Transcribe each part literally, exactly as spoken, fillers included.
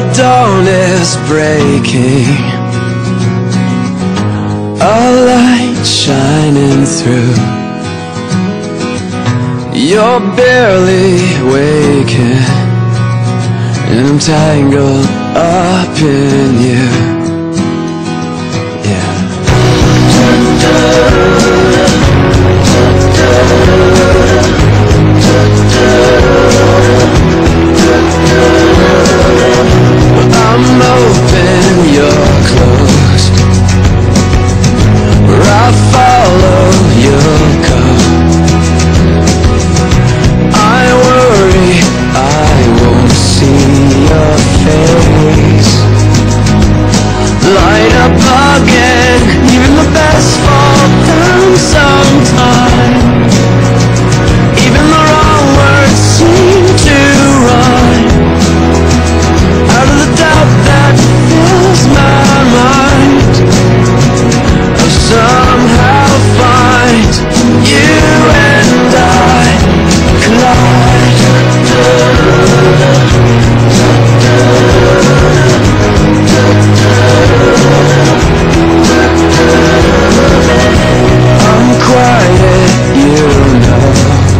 dawn is breaking, a light shining through. You're barely waking, and I'm tangled up in you. Yeah. I'm open, you're closed, where I follow your call. I worry I won't see your face. Light up again, even the best fall down sometime. Even the wrong words seem to rhyme. Out of the doubt that fills my mind, I'll somehow find you and I collide. I'm quiet, you know.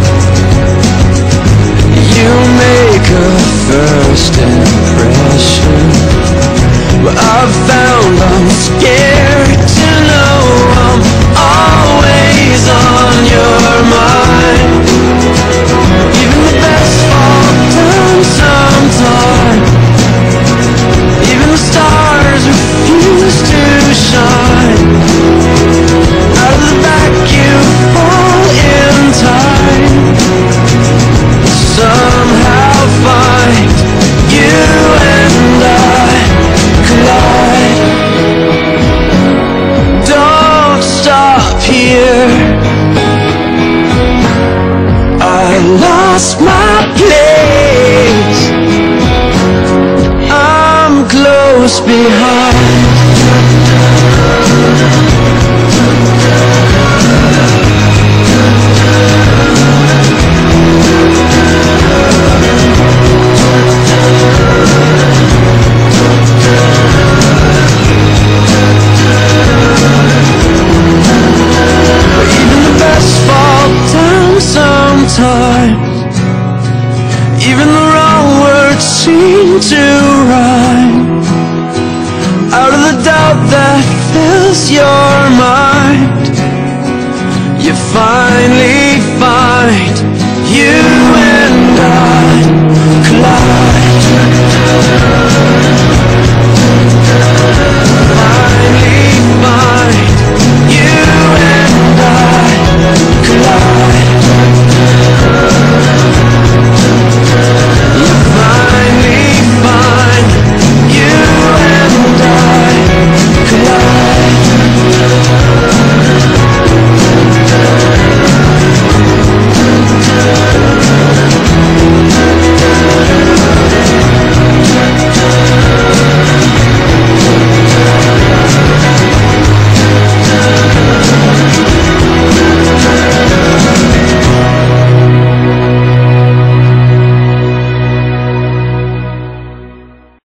You make a first impression, but I've found I'm scared to know I'm always on your mind. Even the best fall down sometime. Even the stars refuse to shine. Out of the back you fall in time. Somehow find you and I collide. Don't stop here, I lost my place. I'm close behind. Even the best fall down sometimes. Even the wrong words seem to rhyme. Out of the doubt that fills your mind, you find